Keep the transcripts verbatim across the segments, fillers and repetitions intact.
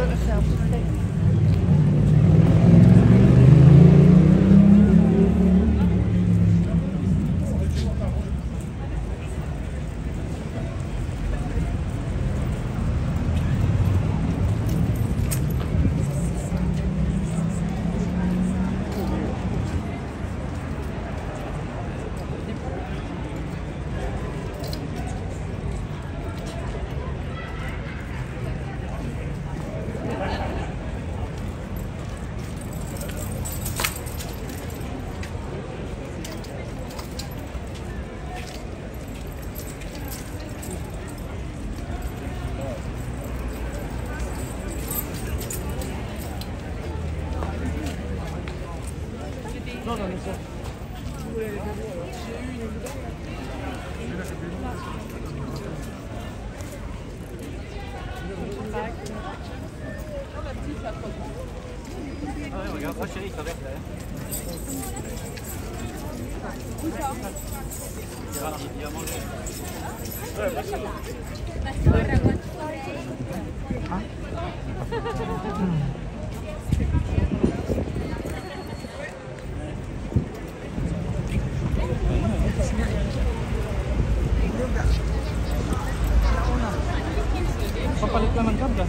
Non, non, non, ça. Ah ouais, regarde, moi chérie, il traverse derrière. Où ça? Il va, il va manger. Ouais, moi chérie. Ah. Papalit lang ng kabla.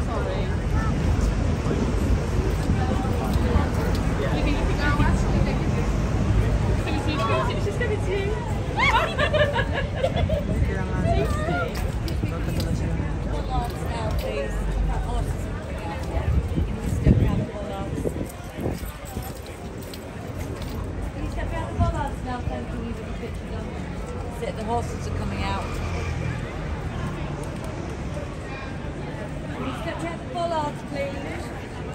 The horses are coming out. Can you step out the bollards, please?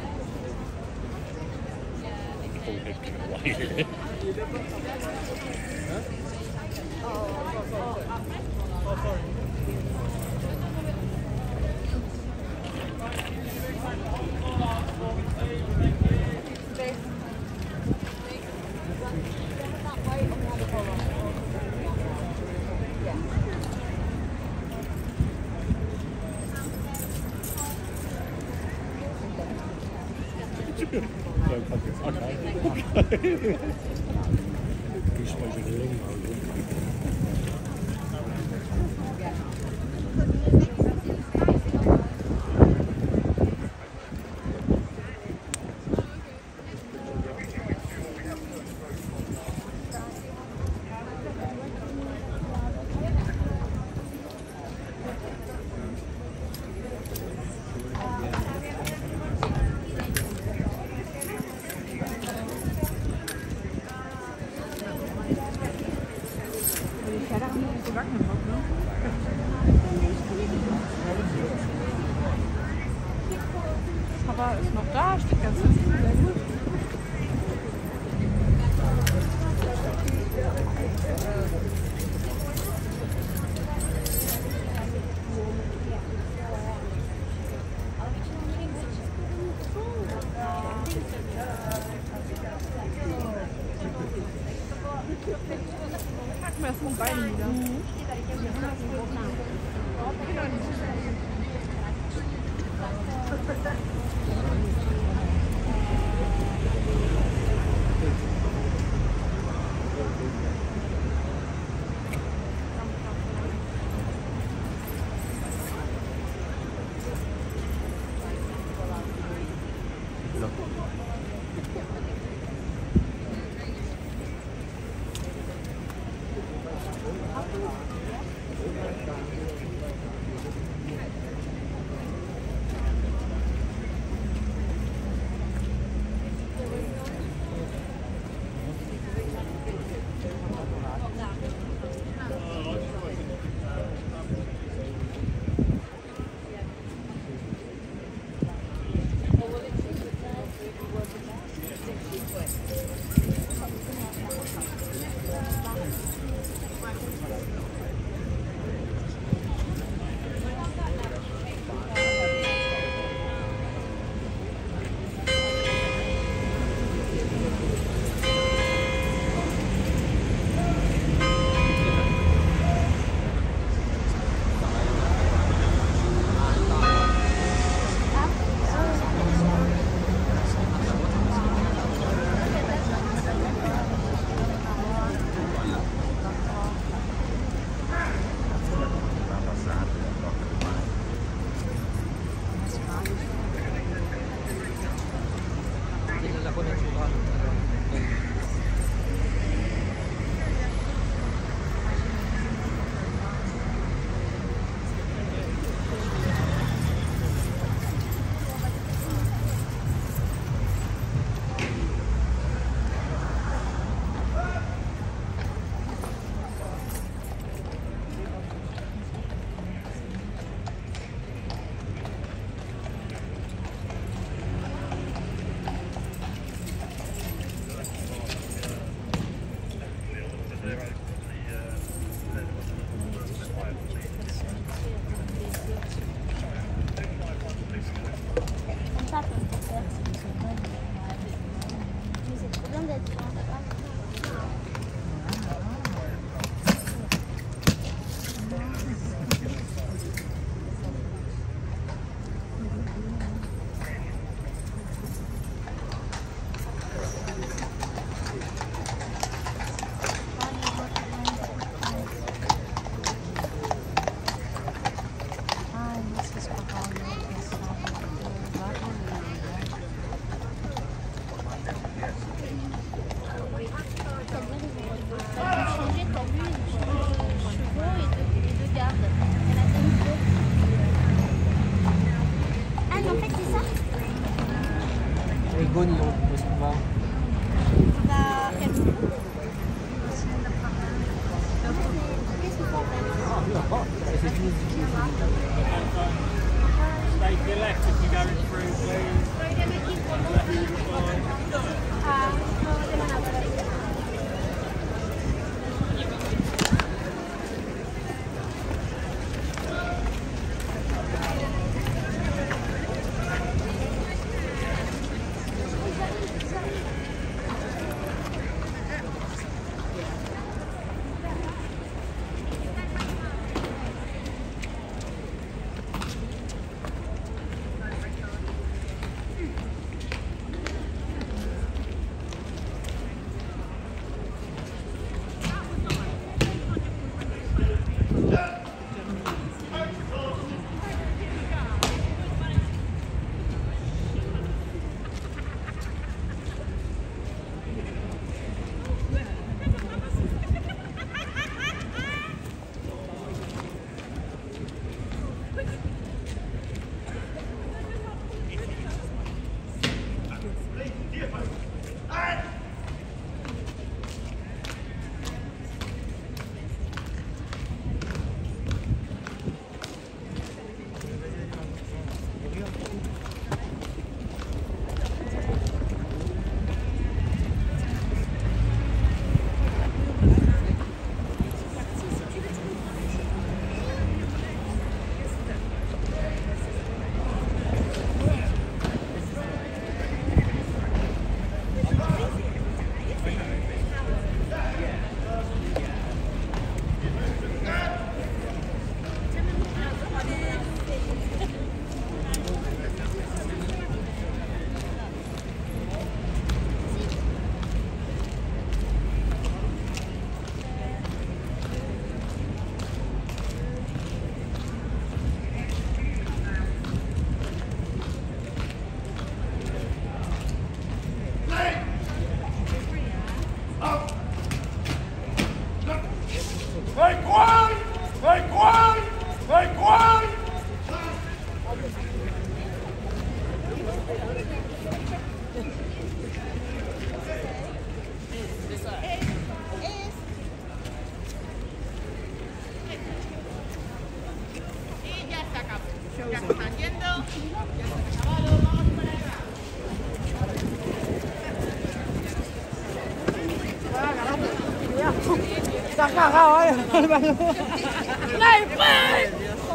Papa ist noch da, steht ganz hinten. Sehr gut. Packen wir erst mal Beine wieder. Mhm. Bonnie, où est-ce qu'on va? On va faire le coup. Qu'est-ce qu'il faut faire? C'est fini. Stay to your left if you're going through, please. Ah, no, demanda para ir. Está cagado, ¿eh? ¡Ay, pues!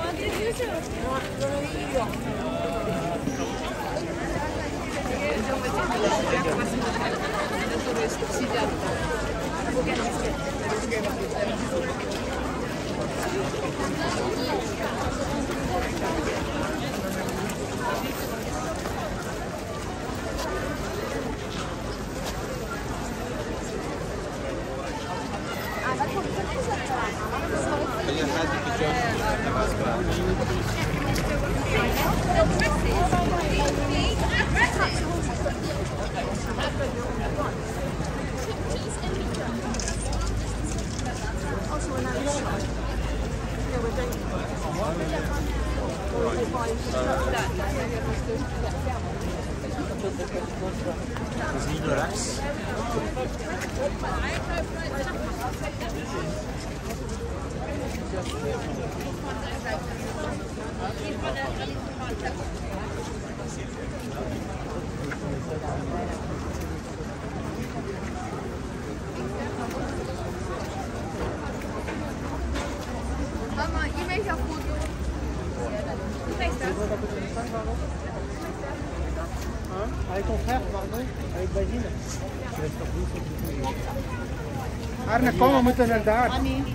Is he relaxed? Maman, il met sa photo. Hein? Avec ton frère, pardon? Avec Basile? Arne, kom, we moeten naar daar.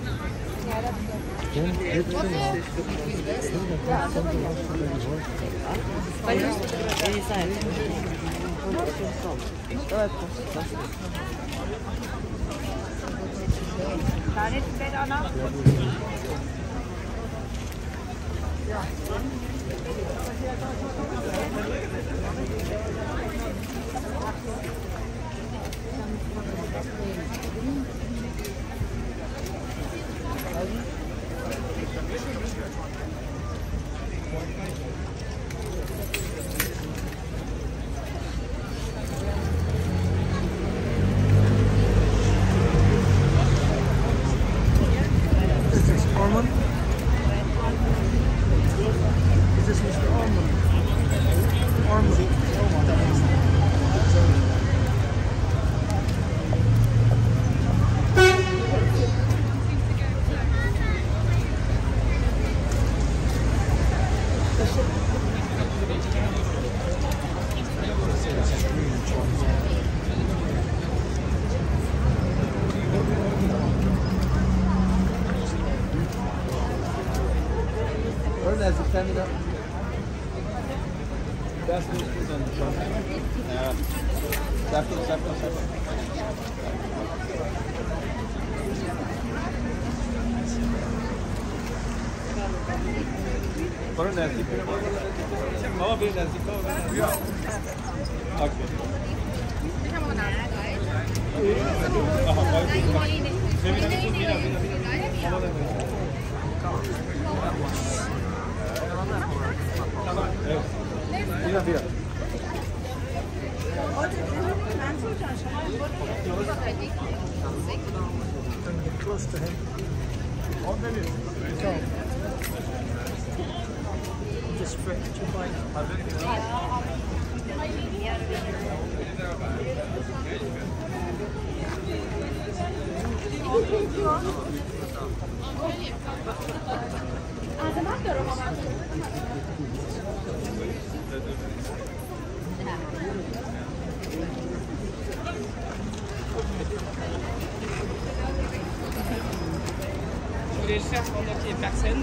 Daar is het bij Anna. Ormsey. Örneğin kendine dersini istiyorsan evet. Serpil, serpil, serpil. Para nazik. Mama bir nazik. Okey. Mira, mira. Get close to him. Go. Just for two bites. Azamat diyorum ama. Je voulais le faire pendant qu'il n'y ait personne.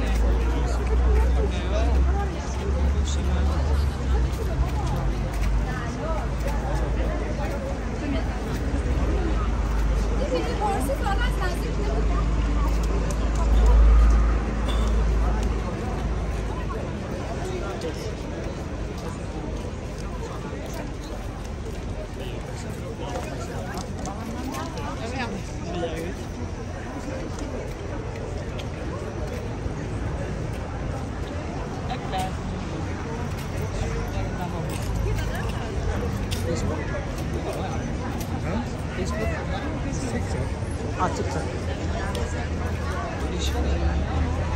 Ah, TikTok.